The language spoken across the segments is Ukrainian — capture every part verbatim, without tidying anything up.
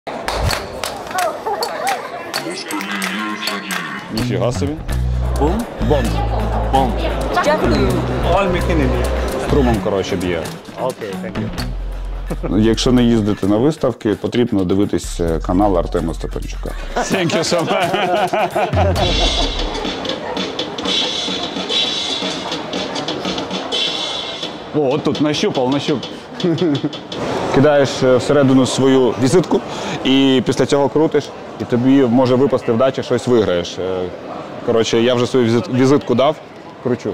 Ніфіга собі. Бум? Бомб. Бомб. Струмом, коротше, б'є. Окей, дякую. Якщо не їздити на виставки, потрібно дивитись канал Артема Степанчука. Thank you so much. О, от тут нащупав, нащупав. Кидаєш всередину свою візитку і після цього крутиш, і тобі може випасти вдача, щось виграєш. Коротше, я вже свою візитку дав, кручу.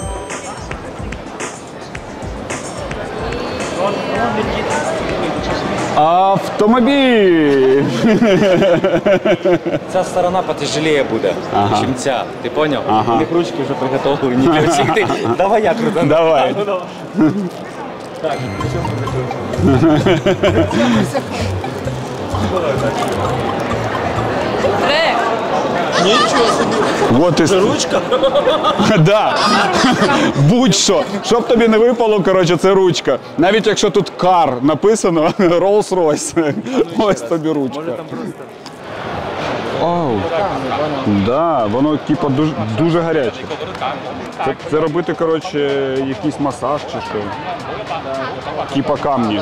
Автомобіль! Ця сторона потяжелее буде, Ага. ніж ця. Ти поняв? Ага. У них ручки вже приготовлені для всіх. Ти- Давай я крутану. Давай. Ну, давай. Так, нічого собі. Вот і... Це ручка? Да. Будь-що. Щоб тобі не випало, коротше, це ручка. Навіть якщо тут кар написано, Rolls-Royce, ось тобі ручка. Оу. Да, воно типу дуже, дуже гаряче. Це, це робити, коротше, якийсь масаж чи що. Типа камні.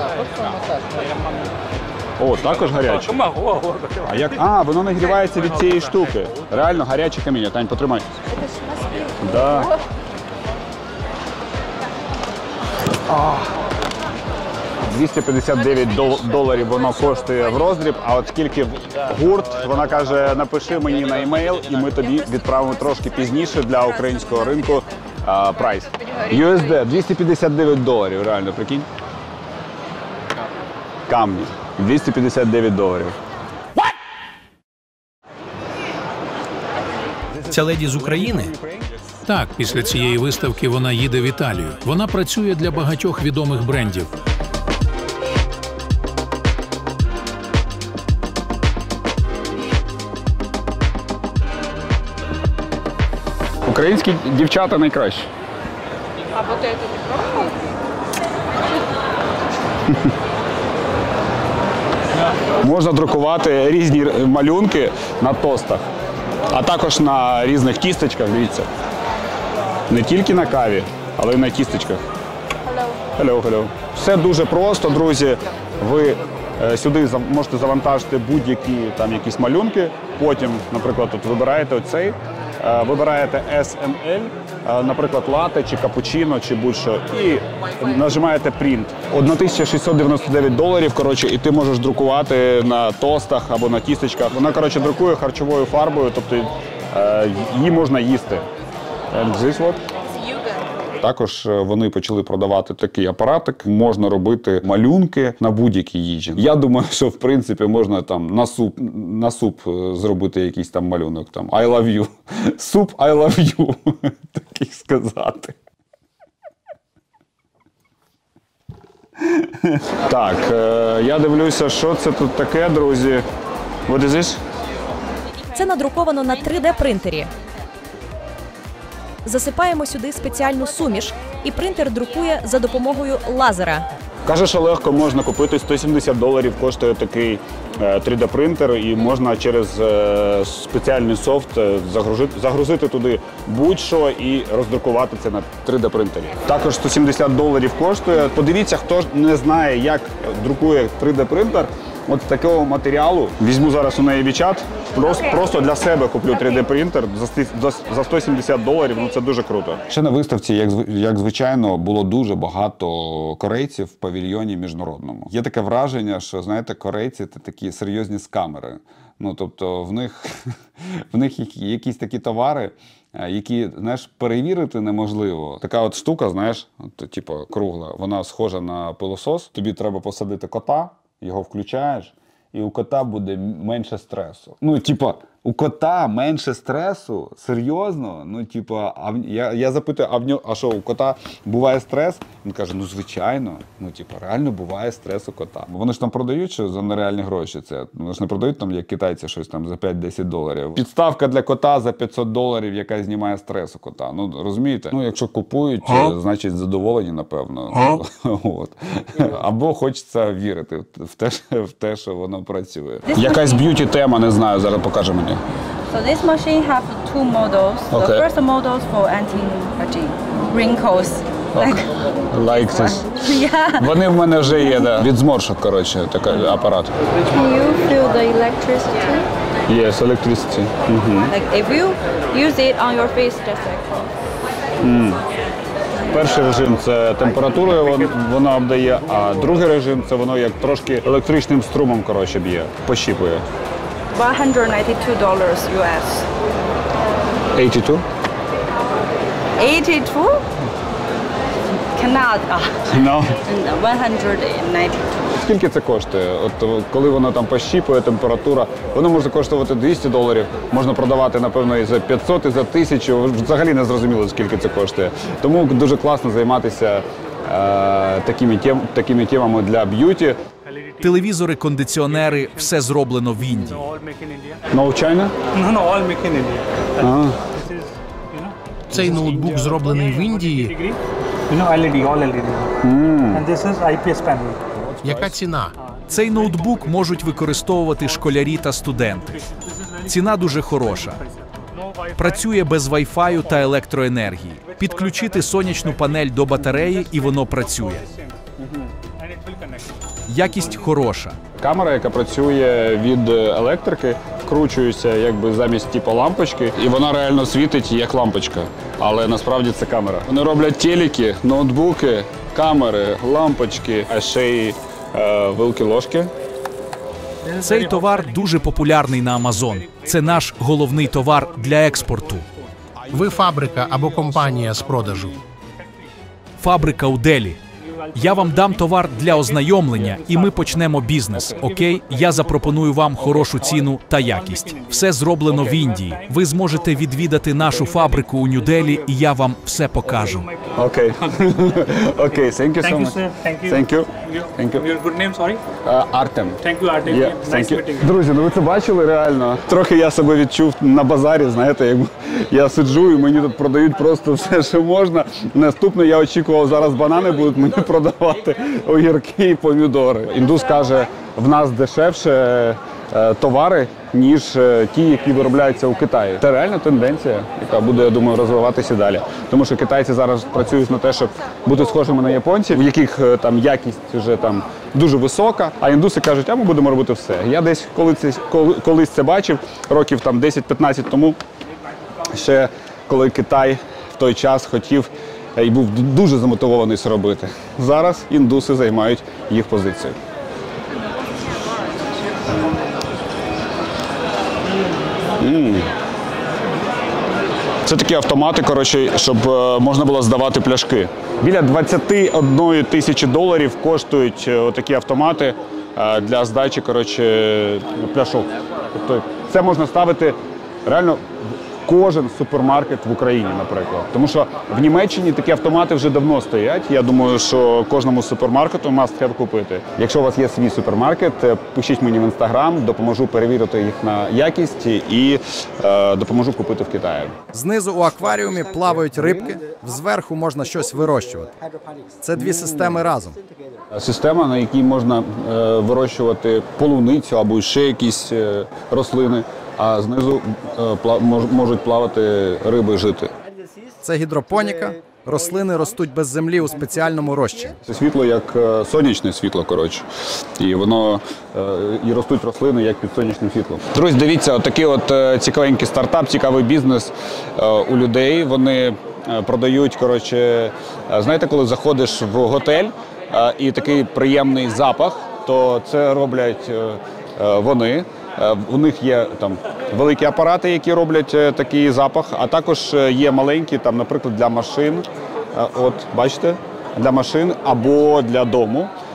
О, також гаряче. А як? А, воно нагрівається від цієї штуки. Реально гаряче каміння. Тань, потримай. Да. двісті п'ятдесят дев'ять доларів воно коштує в роздріб, а от скільки гурт, вона каже, напиши мені на емейл, і ми тобі відправимо трошки пізніше для українського ринку а, прайс. ю ес ді двісті п'ятдесят дев'ять доларів, реально, прикинь. Камні. двісті п'ятдесят дев'ять доларів. Ця леді з України? Так, після цієї виставки вона їде в Італію. Вона працює для багатьох відомих брендів. Українські дівчата найкращі. А вот это не пробовал? Можна друкувати різні малюнки на тостах, а також на різних тістечках, дивіться. Не тільки на каві, але й на тістечках. Hello, hello. Все дуже просто, друзі. Ви е, сюди зав- можете завантажити будь-які там якісь малюнки. Потім, наприклад, тут вибираєте оцей, е, вибираєте ес ем ель, е, наприклад, лате чи капучино, чи будь-що, і нажимаєте принт. тисяча шістсот дев'яносто дев'ять доларів, коротше, і ти можеш друкувати на тостах або на тістечках. Вона, коротше, друкує харчовою фарбою, тобто е, її можна їсти. And this what? Також вони почали продавати такий апаратик. Можна робити малюнки на будь-якій їжі. Я думаю, що в принципі можна там на суп, на суп зробити якийсь там малюнок. Там I love you. Суп I love you. Такий сказати. Так, я дивлюся, що це тут таке, друзі. What is this? Це надруковано на три де принтері. Засипаємо сюди спеціальну суміш, і принтер друкує за допомогою лазера. Каже, що легко можна купити, сто сімдесят доларів коштує такий три де принтер, і можна через спеціальний софт загрузити, загрузити туди будь-що і роздрукувати це на три де принтері. Також сто сімдесят доларів коштує. Подивіться, хто ж не знає, як друкує три де принтер. От з такого матеріалу візьму зараз у неї вічат, просто, просто для себе куплю три де принтер за сто сімдесят доларів, ну це дуже круто. Ще на виставці, як, як звичайно, було дуже багато корейців в павільйоні міжнародному. Є таке враження, що, знаєте, корейці – це такі серйозні скамери. Ну, тобто в них, в них якісь такі товари, які, знаєш, перевірити неможливо. Така от штука, знаєш, от, типу кругла, вона схожа на пилосос. Тобі треба посадити кота, його включаєш, і у кота буде менше стресу. Ну, типа, У кота менше стресу? Серйозно? Ну, типу, а в... я, я запитую, а в нього, а що, у кота буває стрес? Він каже, ну, звичайно. Ну, типу, реально буває стрес у кота. Вони ж там продають що за нереальні гроші це. Вони ж не продають там, як китайці, щось там за п'ять-десять доларів. Підставка для кота за п'ятсот доларів, яка знімає стрес у кота. Ну, розумієте? Ну, якщо купують, значить задоволені, напевно. От. Або хочеться вірити в те, в те, що воно працює. Якась б'юті-тема, не знаю, зараз покаже мені. So this machine have two models. Okay. The first model is for anti-aging wrinkles. Like, Like this. yeah. Вони в мене вже є, да. Від зморшок, коротше, такий апарат. Can you feel the electricity? Yes, electricity. Mhm. Like if you use it on your face, just like Перший режим – це температурою вон- вона обдає, а другий режим – це воно як трошки електричним струмом, коротше, б'є, пощіпує. one hundred ninety-two dollars U S. вісімдесят два? eighty-two? Cannot. Ah, No. one hundred ninety-two. Скільки це коштує? От коли воно там пощіпує, температура, воно може коштувати двісті доларів, можна продавати, напевно, і за п'ятсот, і за тисячу. Взагалі не зрозуміло, скільки це коштує. Тому дуже класно займатися е, такими, тем, такими темами для б'юті. Телевізори, кондиціонери – все зроблено в Індії. All made in India. No China? No, no, all made in India. А. This is, you know, Цей ноутбук зроблений в Індії. degree. You know, L E D, all L E D. And this is I P S panel. Яка ціна? Цей ноутбук можуть використовувати школярі та студенти. Ціна дуже хороша. Працює без Wi-Fi та електроенергії. Підключити сонячну панель до батареї і воно працює. And it will connect. Якість хороша. Камера, яка працює від електрики, вкручується якби замість типу лампочки, і вона реально світить як лампочка. Але насправді це камера. Вони роблять телеки, ноутбуки, камери, лампочки, а ще й е, вилки-ложки. Цей товар дуже популярний на Amazon. Це наш головний товар для експорту. Ви фабрика або компанія з продажу. Фабрика у Делі. Я вам дам товар для ознайомлення, і ми почнемо бізнес, окей? Я запропоную вам хорошу ціну та якість. Все зроблено в Індії. Ви зможете відвідати нашу фабрику у Нью-Делі, і я вам все покажу. Окей. Окей, thank you so Thank you, much. sir. Thank you. Thank you. Your, Thank you. your good name, sorry? Uh, Artem. Thank you, Artem. Yeah, Nice thank you. meeting you. Друзі, ну ви це бачили реально? Трохи я себе відчув на базарі, знаєте, як я сиджу і мені тут продають просто все, що можна. Наступне я очікував, зараз банани будуть мені продавати, огірки і помідори. Індус каже, в нас дешевше е, товари, ніж е, ті, які виробляються у Китаї. Це реальна тенденція, яка буде, я думаю, розвиватися далі. Тому що китайці зараз працюють на те, щоб бути схожими на японців, в яких е, там якість вже там дуже висока, а індуси кажуть, а ми будемо робити все. Я десь коли це, коли, колись це бачив, років там десять-п'ятнадцять тому, ще коли Китай в той час хотів і був дуже замотивований це робити. Зараз індуси займають їх позицію. М. Це такі автомати, коротше, щоб е, можна було здавати пляшки. Біля двадцять одна тисячі доларів коштують е, такі автомати е, для здачі, коротше, пляшок. Тобто це можна ставити реально кожен супермаркет в Україні, наприклад. Тому що в Німеччині такі автомати вже давно стоять. Я думаю, що кожному супермаркету must have купити. Якщо у вас є свій супермаркет, пишіть мені в Інстаграм, допоможу перевірити їх на якість і е, допоможу купити в Китаї. Знизу у акваріумі плавають рибки, зверху можна щось вирощувати. Це дві системи разом. Система, на якій можна е, вирощувати полуницю або ще якісь е, рослини, а знизу е, пла- мож, можуть плавати риби, жити. Це гідропоніка. Рослини ростуть без землі у спеціальному розчині. Це світло як е, сонячне світло, коротше. І воно е, і ростуть рослини як під сонячним світлом. Друзі, дивіться, от такий от е, цікавенький стартап, цікавий бізнес е, у людей. Вони е, продають, коротше, е, знаєте, коли заходиш в готель е, і такий приємний запах, то це роблять е, е, вони. Е, У них є там великі апарати, які роблять е, такий запах, а також е, є маленькі, там, наприклад, для машин. Е, От, бачите, для машин або для дому.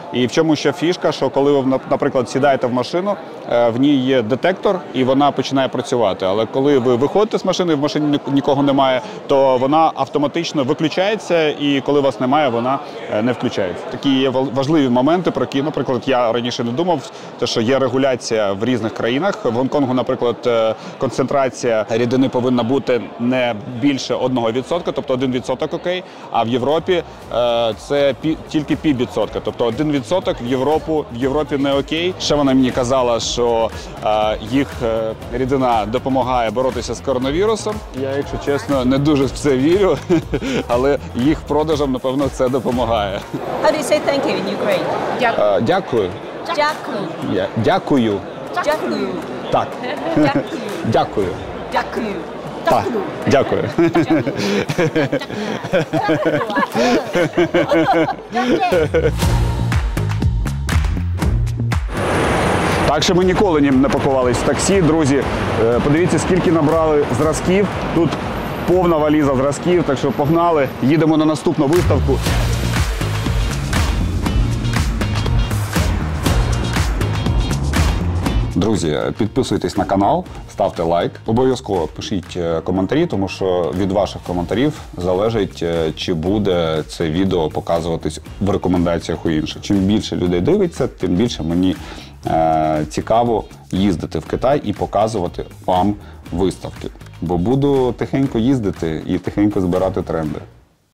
І в чому ще фішка, що коли ви, наприклад, сідаєте в машину, в ній є детектор і вона починає працювати. Але коли ви виходите з машини, в машині нікого немає, то вона автоматично виключається, і коли вас немає, вона не включається. Такі є важливі моменти, про які, наприклад, я раніше не думав, те, що є регуляція в різних країнах. В Гонконгу, наприклад, концентрація рідини повинна бути не більше одного відсотка, тобто один відсоток окей, а в Європі це тільки пів відсотка, тобто один відсоток в Європу, в Європі не окей. Ще вона мені казала, що їх рідина допомагає боротися з коронавірусом. Я, якщо чесно, не дуже в це вірю, але їх продажам, напевно, це допомагає. How do you say thank you in Ukraine? Дякую. Дякую. Дякую. Дякую. Дякую. Так. Дякую. Дякую. Так. Дякую. Так що ми ніколи не пакувались в таксі, друзі. Подивіться, скільки набрали зразків. Тут повна валіза зразків, так що погнали. Їдемо на наступну виставку. Друзі, підписуйтесь на канал, ставте лайк. Обов'язково пишіть коментарі, тому що від ваших коментарів залежить, чи буде це відео показуватись в рекомендаціях у інших. Чим більше людей дивиться, тим більше мені е, цікаво їздити в Китай і показувати вам виставки. Бо буду тихенько їздити і тихенько збирати тренди.